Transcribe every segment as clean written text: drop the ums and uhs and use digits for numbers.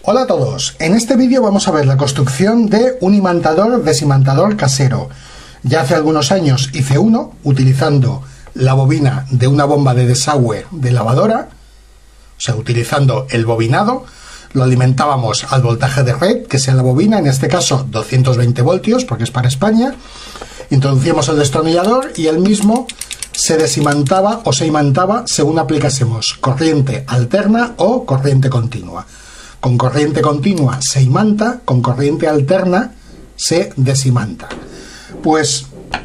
Hola a todos, en este vídeo vamos a ver la construcción de un imantador desimantador casero. Ya hace algunos años hice uno utilizando la bobina de una bomba de desagüe de lavadora, o sea, utilizando el bobinado, lo alimentábamos al voltaje de red, que sea la bobina, en este caso 220 voltios, porque es para España, introducíamos el destornillador y el mismo se desimantaba o se imantaba según aplicásemos corriente alterna o corriente continua. Con corriente continua se imanta, con corriente alterna se desimanta. Pues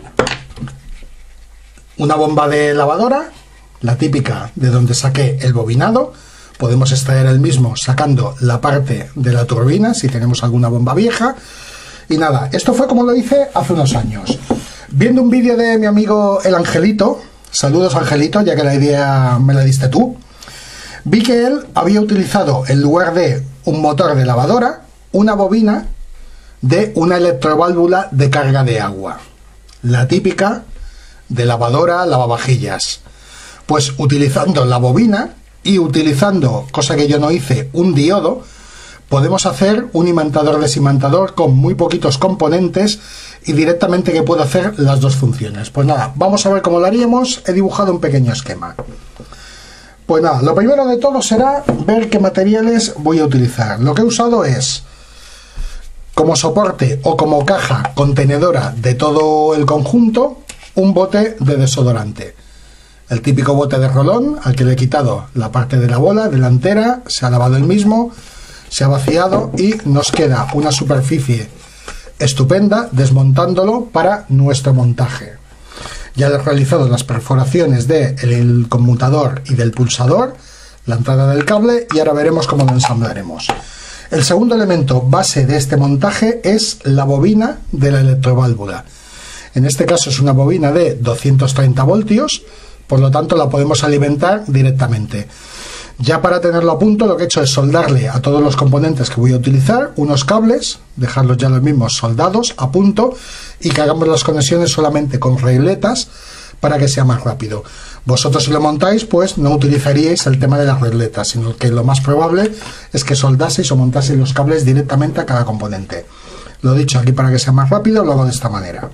una bomba de lavadora, la típica de donde saqué el bobinado, podemos extraer el mismo sacando la parte de la turbina si tenemos alguna bomba vieja. Y nada, esto fue como lo hice hace unos años. Viendo un vídeo de mi amigo el Angelito, saludos Angelito, ya que la idea me la diste tú, vi que él había utilizado en lugar de un motor de lavadora, una bobina de una electroválvula de carga de agua. La típica de lavadora, lavavajillas. Pues utilizando la bobina y utilizando, cosa que yo no hice, un diodo, podemos hacer un imantador desimantador con muy poquitos componentes y directamente que pueda hacer las dos funciones. Pues nada, vamos a ver cómo lo haríamos. He dibujado un pequeño esquema. Pues nada, lo primero de todo será ver qué materiales voy a utilizar. Lo que he usado es, como soporte o como caja contenedora de todo el conjunto, un bote de desodorante. El típico bote de rolón al que le he quitado la parte de la bola delantera, se ha lavado el mismo, se ha vaciado y nos queda una superficie estupenda desmontándolo para nuestro montaje. Ya he realizado las perforaciones del conmutador y del pulsador, la entrada del cable, y ahora veremos cómo lo ensamblaremos. El segundo elemento base de este montaje es la bobina de la electroválvula. En este caso es una bobina de 230 voltios, por lo tanto la podemos alimentar directamente. Ya para tenerlo a punto, lo que he hecho es soldarle a todos los componentes que voy a utilizar unos cables, dejarlos ya los mismos soldados a punto y que hagamos las conexiones solamente con regletas para que sea más rápido. Vosotros, si lo montáis, pues no utilizaríais el tema de las regletas, sino que lo más probable es que soldaseis o montaseis los cables directamente a cada componente. Lo dicho, aquí para que sea más rápido lo hago de esta manera.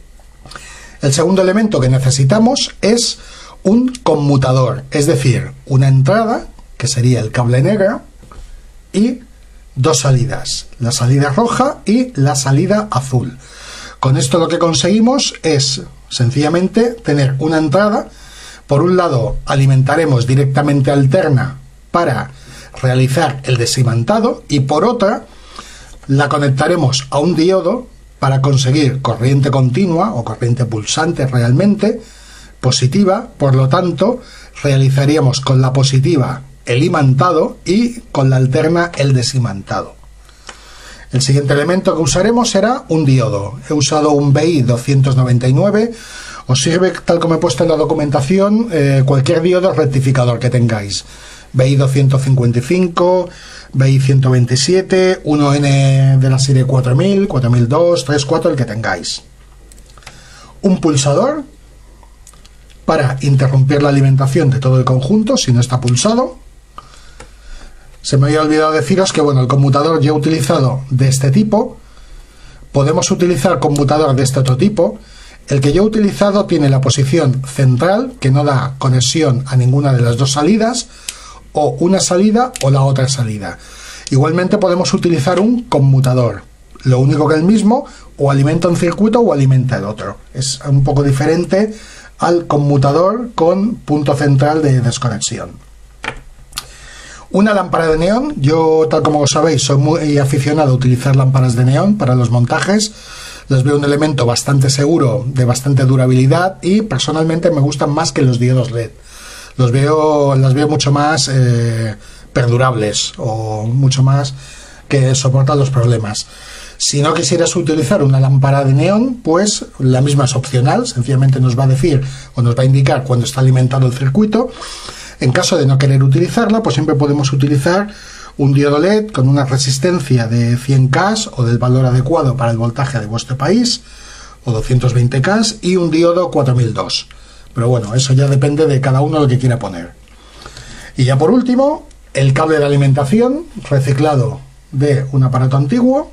El segundo elemento que necesitamos es un conmutador, es decir, una entrada, que sería el cable negro, y dos salidas, la salida roja y la salida azul. Con esto lo que conseguimos es sencillamente tener una entrada. Por un lado alimentaremos directamente alterna para realizar el desimantado y por otra la conectaremos a un diodo para conseguir corriente continua o corriente pulsante realmente positiva. Por lo tanto, realizaríamos con la positiva el imantado y con la alterna el desimantado. El siguiente elemento que usaremos será un diodo. He usado un BI 299. Os sirve, tal como he puesto en la documentación, cualquier diodo rectificador que tengáis. BI 255, BI 127, 1N de la serie 4000, 4002, 34, el que tengáis. Un pulsador para interrumpir la alimentación de todo el conjunto si no está pulsado. Se me había olvidado deciros que bueno, el conmutador ya utilizado de este tipo, podemos utilizar conmutador de este otro tipo. El que yo he utilizado tiene la posición central, que no da conexión a ninguna de las dos salidas, o una salida o la otra salida. Igualmente podemos utilizar un conmutador, lo único que el mismo o alimenta un circuito o alimenta el otro. Es un poco diferente al conmutador con punto central de desconexión. Una lámpara de neón. Yo, tal como sabéis, soy muy aficionado a utilizar lámparas de neón para los montajes. Les veo un elemento bastante seguro, de bastante durabilidad, y personalmente me gustan más que los diodos LED. Las veo mucho más perdurables o mucho más que soportan los problemas. Si no quisieras utilizar una lámpara de neón, pues la misma es opcional, sencillamente nos va a decir o nos va a indicar cuando está alimentado el circuito. En caso de no querer utilizarla, pues siempre podemos utilizar un diodo LED con una resistencia de 100K o del valor adecuado para el voltaje de vuestro país, o 220K, y un diodo 4002. Pero bueno, eso ya depende de cada uno lo que quiera poner. Y ya por último, el cable de alimentación reciclado de un aparato antiguo,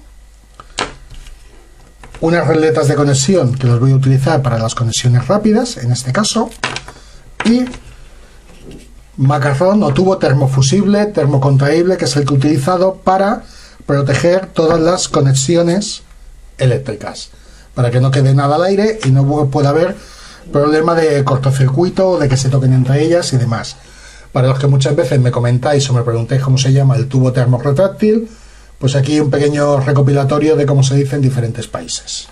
unas regletas de conexión que los voy a utilizar para las conexiones rápidas, en este caso, y macarrón o tubo termofusible, termocontraíble, que es el que he utilizado para proteger todas las conexiones eléctricas, para que no quede nada al aire y no pueda haber problema de cortocircuito o de que se toquen entre ellas y demás. Para los que muchas veces me comentáis o me preguntáis cómo se llama el tubo termorretráctil, pues aquí un pequeño recopilatorio de cómo se dice en diferentes países.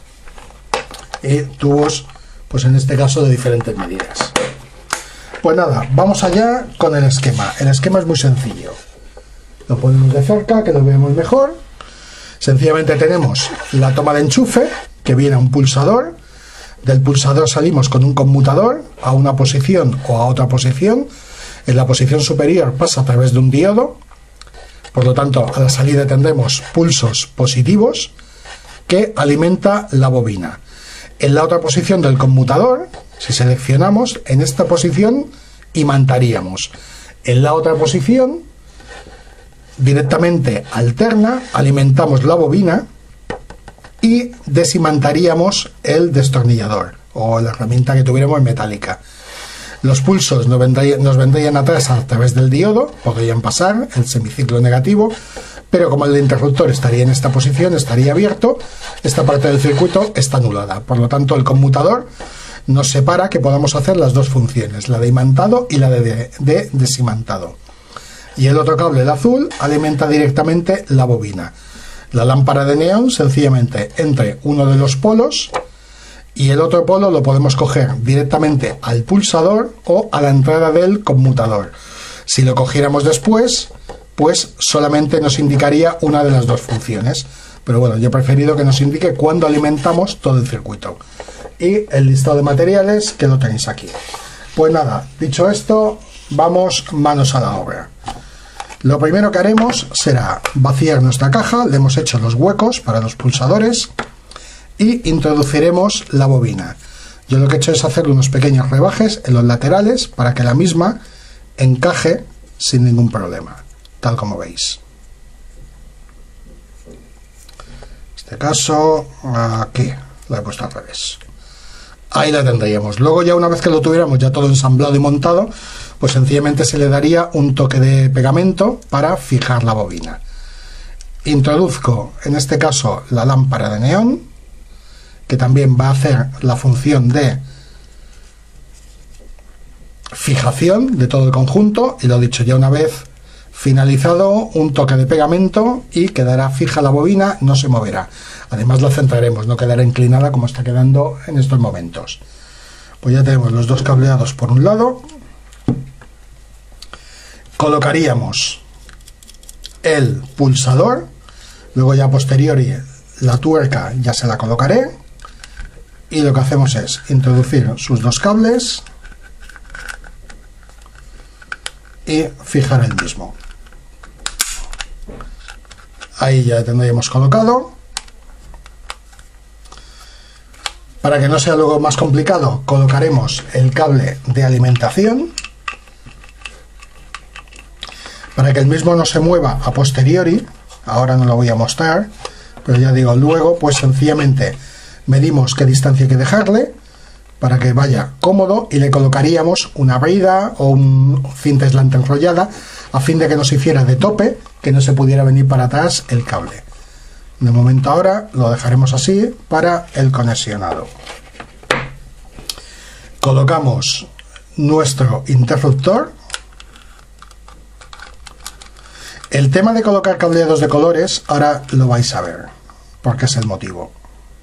Y tubos, pues en este caso de diferentes medidas. Pues nada, vamos allá con el esquema. El esquema es muy sencillo. Lo ponemos de cerca, que lo veamos mejor. Sencillamente tenemos la toma de enchufe, que viene a un pulsador. Del pulsador salimos con un conmutador a una posición o a otra posición. En la posición superior pasa a través de un diodo. Por lo tanto, a la salida tendremos pulsos positivos que alimenta la bobina. En la otra posición del conmutador, si seleccionamos, en esta posición imantaríamos. En la otra posición, directamente alterna, alimentamos la bobina y desimantaríamos el destornillador o la herramienta que tuviéramos metálica. Los pulsos nos vendrían atrás a través del diodo, podrían pasar el semiciclo negativo, pero como el interruptor estaría en esta posición, estaría abierto, esta parte del circuito está anulada. Por lo tanto, el conmutador nos separa que podamos hacer las dos funciones, la de imantado y la de desimantado. Y el otro cable, el azul, alimenta directamente la bobina. La lámpara de neón, sencillamente, entre uno de los polos y el otro polo lo podemos coger directamente al pulsador o a la entrada del conmutador. Si lo cogiéramos después, pues solamente nos indicaría una de las dos funciones. Pero bueno, yo he preferido que nos indique cuándo alimentamos todo el circuito. Y el listado de materiales, que lo tenéis aquí. Pues nada, dicho esto, vamos manos a la obra. Lo primero que haremos será vaciar nuestra caja. Le hemos hecho los huecos para los pulsadores y introduciremos la bobina. Yo lo que he hecho es hacer unos pequeños rebajes en los laterales para que la misma encaje sin ningún problema, tal como veis. En este caso, aquí la he puesto al revés. Ahí la tendríamos. Luego, ya una vez que lo tuviéramos ya todo ensamblado y montado, pues sencillamente se le daría un toque de pegamento para fijar la bobina. Introduzco en este caso la lámpara de neón, que también va a hacer la función de fijación de todo el conjunto, y lo dicho, ya una vez finalizado, un toque de pegamento y quedará fija la bobina, no se moverá. Además la centraremos, no quedará inclinada como está quedando en estos momentos. Pues ya tenemos los dos cableados por un lado. Colocaríamos el pulsador, luego ya a posteriori la tuerca ya se la colocaré, y lo que hacemos es introducir sus dos cables y fijar el mismo. Ahí ya tendríamos colocado. Para que no sea luego más complicado, colocaremos el cable de alimentación para que el mismo no se mueva a posteriori. Ahora no lo voy a mostrar, pero ya digo, luego pues sencillamente medimos qué distancia hay que dejarle para que vaya cómodo y le colocaríamos una brida o un cinta aislante enrollada a fin de que nos hiciera de tope, que no se pudiera venir para atrás el cable. De momento ahora lo dejaremos así para el conexionado. Colocamos nuestro interruptor. El tema de colocar cableados de colores ahora lo vais a ver, porque es el motivo.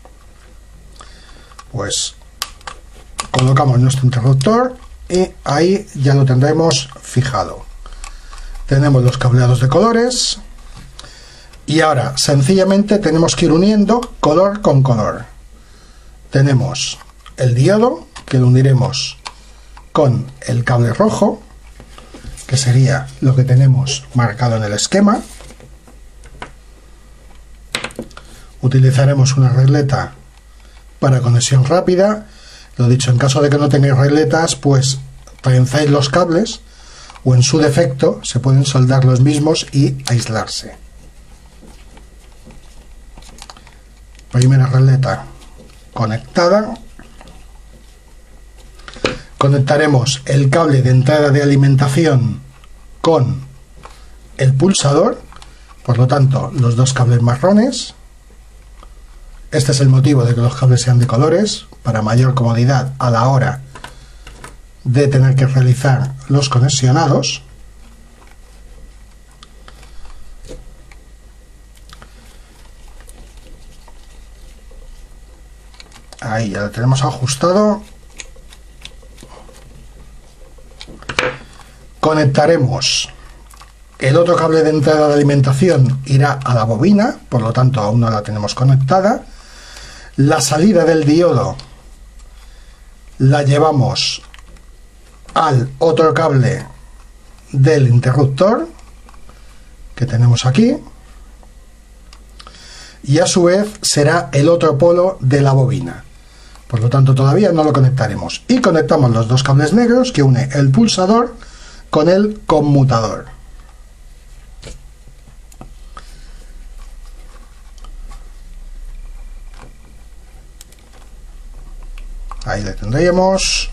Pues colocamos nuestro interruptor y ahí ya lo tendremos fijado. Tenemos los cableados de colores y ahora sencillamente tenemos que ir uniendo color con color. Tenemos el diodo, que lo uniremos con el cable rojo, que sería lo que tenemos marcado en el esquema. Utilizaremos una regleta para conexión rápida. Lo dicho, en caso de que no tengáis regletas, pues trenzáis los cables o en su defecto se pueden soldar los mismos y aislarse. Primera regleta conectada. Conectaremos el cable de entrada de alimentación con el pulsador, por lo tanto los dos cables marrones. Este es el motivo de que los cables sean de colores, para mayor comodidad a la hora de tener que realizar los conexionados. Ahí ya lo tenemos ajustado. Conectaremos el otro cable de entrada de alimentación, irá a la bobina, por lo tanto aún no la tenemos conectada. La salida del diodo la llevamos al otro cable del interruptor que tenemos aquí, y a su vez será el otro polo de la bobina, por lo tanto todavía no lo conectaremos. Y conectamos los dos cables negros que une el pulsador con el conmutador. Ahí le tendríamos.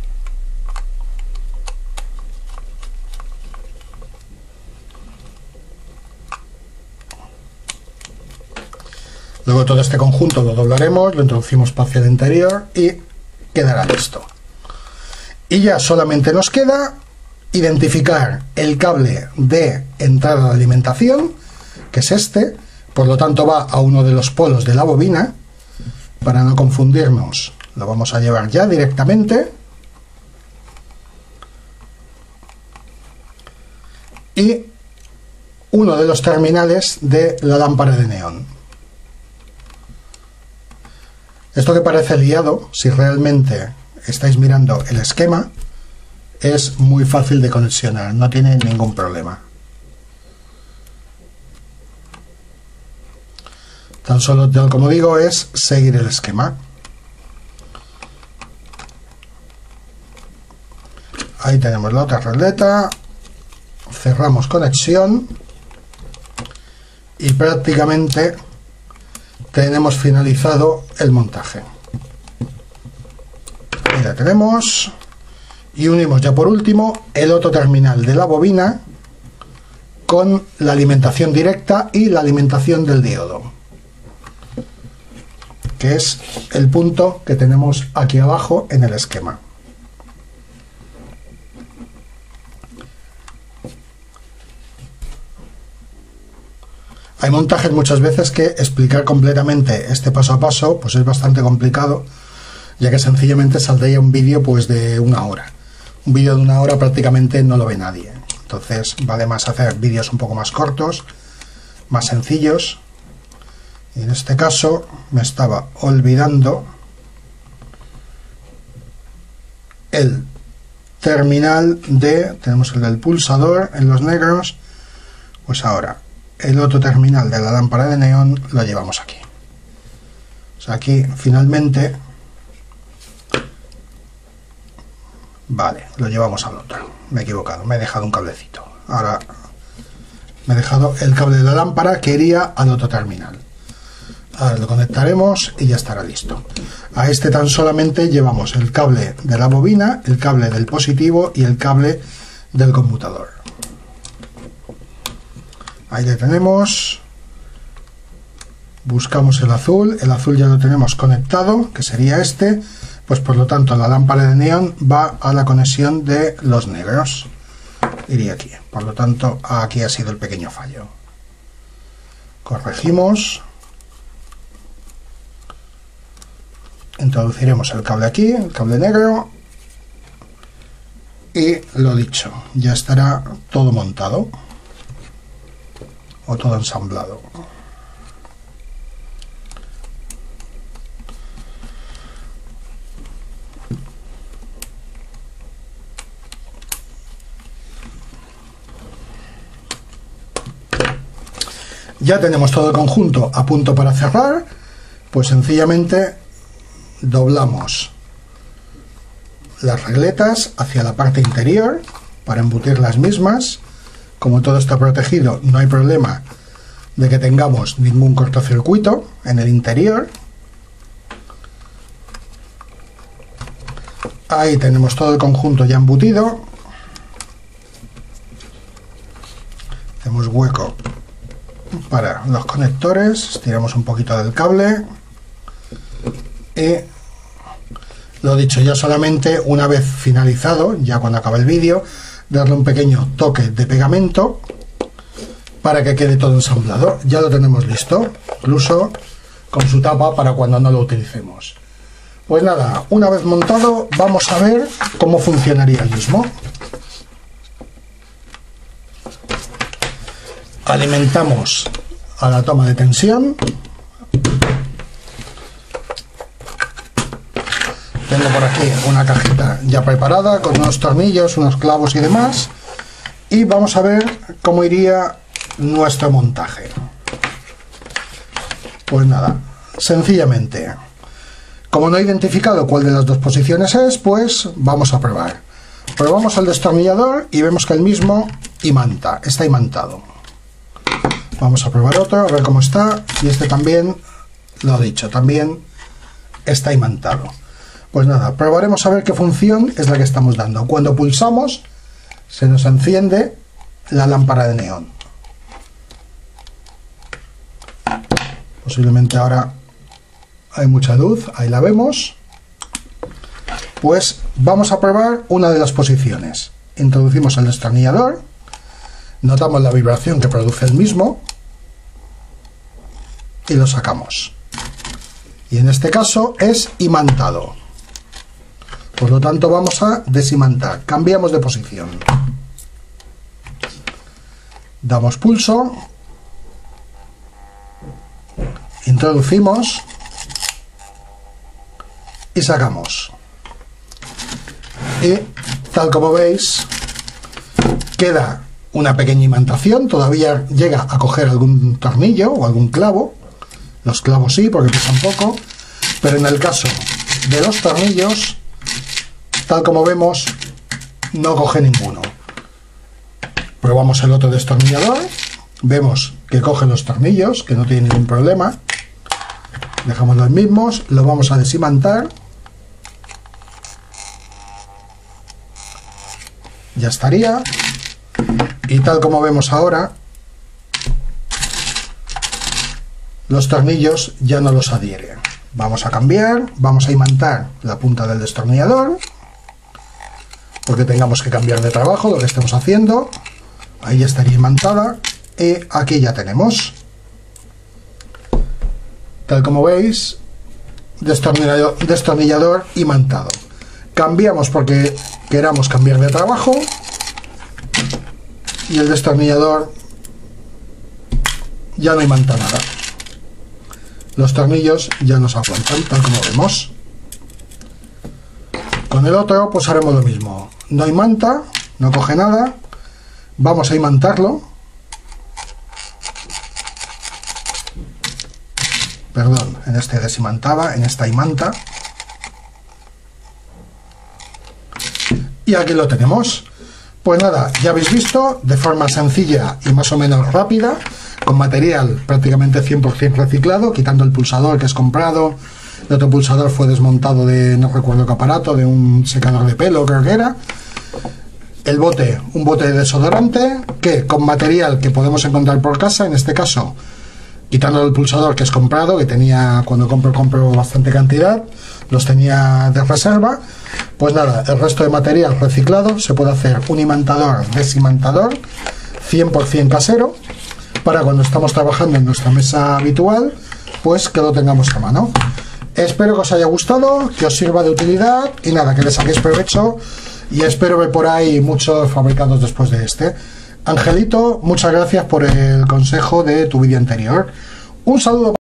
Luego todo este conjunto lo doblaremos, lo introducimos hacia el interior y quedará listo. Y ya solamente nos queda identificar el cable de entrada de alimentación, que es este, por lo tanto va a uno de los polos de la bobina. Para no confundirnos, lo vamos a llevar ya directamente. Y uno de los terminales de la lámpara de neón. Esto que parece liado, si realmente estáis mirando el esquema, es muy fácil de conexionar, no tiene ningún problema. Tan solo, como digo, es seguir el esquema. Ahí tenemos la otra regleta, cerramos conexión y prácticamente tenemos finalizado el montaje. Ahí la tenemos. Y unimos ya por último el otro terminal de la bobina con la alimentación directa y la alimentación del diodo, que es el punto que tenemos aquí abajo en el esquema. Hay montajes muchas veces que explicar completamente este paso a paso pues es bastante complicado, ya que sencillamente saldría un vídeo pues de una hora. Un vídeo de una hora prácticamente no lo ve nadie. Entonces vale más hacer vídeos un poco más cortos, más sencillos. Y en este caso me estaba olvidando el terminal tenemos el del pulsador en los negros, pues ahora el otro terminal de la lámpara de neón lo llevamos aquí. O sea, aquí finalmente, vale, lo llevamos al otro. Me he equivocado, me he dejado un cablecito. Ahora me he dejado el cable de la lámpara que iría al otro terminal. Ahora lo conectaremos y ya estará listo. A este tan solamente llevamos el cable de la bobina, el cable del positivo y el cable del conmutador. Ahí le tenemos. Buscamos el azul ya lo tenemos conectado, que sería este. Pues por lo tanto la lámpara de neón va a la conexión de los negros. Iría aquí. Por lo tanto aquí ha sido el pequeño fallo. Corregimos. Introduciremos el cable aquí, el cable negro. Y lo dicho, ya estará todo montado. O todo ensamblado. Ya tenemos todo el conjunto a punto para cerrar, pues sencillamente doblamos las regletas hacia la parte interior para embutir las mismas. Como todo está protegido, no hay problema de que tengamos ningún cortocircuito en el interior. Ahí tenemos todo el conjunto ya embutido. Tenemos hueco para los conectores, estiramos un poquito del cable y lo dicho, ya solamente una vez finalizado, ya cuando acabe el vídeo, darle un pequeño toque de pegamento para que quede todo ensamblado. Ya lo tenemos listo, incluso con su tapa para cuando no lo utilicemos. Pues nada, una vez montado vamos a ver cómo funcionaría el mismo. Alimentamos a la toma de tensión. Tengo por aquí una cajita ya preparada con unos tornillos, unos clavos y demás. Y vamos a ver cómo iría nuestro montaje. Pues nada, sencillamente, como no he identificado cuál de las dos posiciones es, pues vamos a probar. Probamos el destornillador y vemos que el mismo imanta, está imantado. Vamos a probar otro, a ver cómo está. Y este también, lo dicho, también está imantado. Pues nada, probaremos a ver qué función es la que estamos dando. Cuando pulsamos, se nos enciende la lámpara de neón. Posiblemente ahora hay mucha luz, ahí la vemos. Pues vamos a probar una de las posiciones. Introducimos el destornillador, notamos la vibración que produce el mismo y lo sacamos. Y en este caso es imantado. Por lo tanto vamos a desimantar. Cambiamos de posición. Damos pulso. Introducimos. Y sacamos. Y tal como veis, queda una pequeña imantación. Todavía llega a coger algún tornillo o algún clavo. Los clavos sí, porque pesan poco. Pero en el caso de los tornillos, tal como vemos, no coge ninguno. Probamos el otro destornillador. Vemos que coge los tornillos, que no tiene ningún problema. Dejamos los mismos, lo vamos a desimantar. Ya estaría. Y tal como vemos ahora, los tornillos ya no los adhieren. Vamos a cambiar, vamos a imantar la punta del destornillador, porque tengamos que cambiar de trabajo lo que estemos haciendo. Ahí ya estaría imantada. Y aquí ya tenemos, tal como veis, destornillador imantado. Cambiamos porque queramos cambiar de trabajo y el destornillador ya no imanta nada. Los tornillos ya nos aguantan, tal como vemos. Con el otro pues haremos lo mismo. No imanta, no coge nada. Vamos a imantarlo. Perdón, en este desimantaba, en esta imanta. Y aquí lo tenemos. Pues nada, ya habéis visto, de forma sencilla y más o menos rápida, con material prácticamente 100% reciclado, quitando el pulsador que es comprado. El otro pulsador fue desmontado de, no recuerdo qué aparato, de un secador de pelo, creo que era. El bote, un bote de desodorante, que con material que podemos encontrar por casa, en este caso, quitando el pulsador que es comprado, que tenía, cuando compro bastante cantidad, los tenía de reserva. Pues nada, el resto de material reciclado, se puede hacer un imantador, desimantador, 100% casero, para cuando estamos trabajando en nuestra mesa habitual, pues que lo tengamos a mano. Espero que os haya gustado, que os sirva de utilidad y nada, que le saquéis provecho, y espero ver por ahí muchos fabricados después de este. Angelito, muchas gracias por el consejo de tu vídeo anterior. Un saludo.